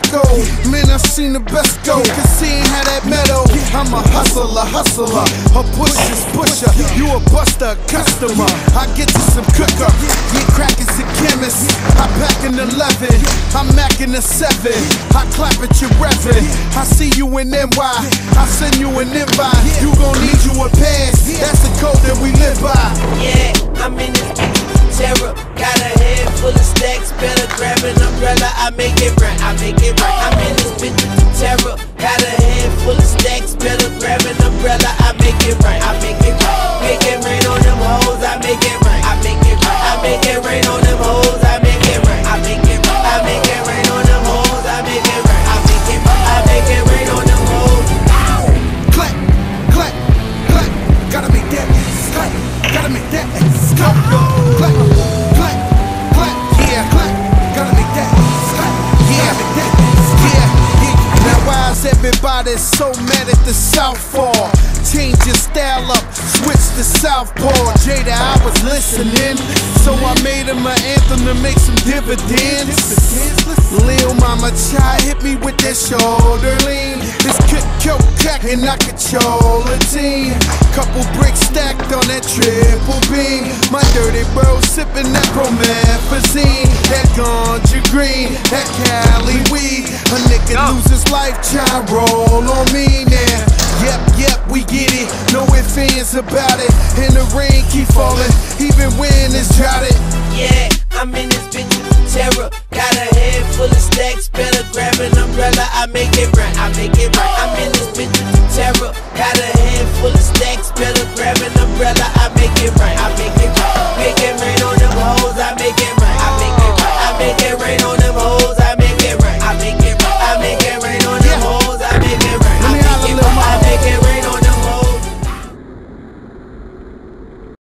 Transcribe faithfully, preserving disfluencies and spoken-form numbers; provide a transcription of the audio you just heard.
go. Man, I've seen the best go, cause seeing how that metal. I'm a hustler, hustler, a pusher's pusher. You a buster, customer. I get you some cooker. Get crackers and chemists. I pack an eleven, I'm macking a seven. I clap at your revving. I see you in N Y, I send you an invite. You gon' need you a pass, that's the code that we live by. Yeah, I'm in this terror. Got a head full of stacks, better grab an umbrella. I make it right, I make it right. I'm in this bitch terror. Got a head full of stacks, better grab an umbrella. I make it right, I make it right. Make it rain on them hoes, I make it right. I make it right. I make it rain on them hoes, I make it right. I make it right. I make it rain on them hoes, I make it right. I make it right. I make it rain on them hoes. Clap, clap, clap. Gotta make that clap. Gotta make that clap. Clap, clap, clap. Yeah, clap. Gotta make that clap. Yeah, make that. Yeah, yeah. Now why is everybody so mad at the Southpaw? Change your style up, switch to Southpaw. Jada, I was listening, so I made him an anthem to make some dividends. Lil Mama Chai hit me with that shoulder lean. This kick, kill, crack, and I control a team. Couple bricks stacked on that triple beam. My dirty bro sipping that promethazine. That ganja green, that Cali weed. A nigga lose his life, try roll on me now. Yep, yep, we get it, no ifs, ands about it. And the rain keep falling, even when it's droughted. Yeah, I'm in this bitch terror. Got a head full of stacks, better grab an umbrella. I make it right, I make it right. I'm in this bitch terror. Got a head full of stacks, better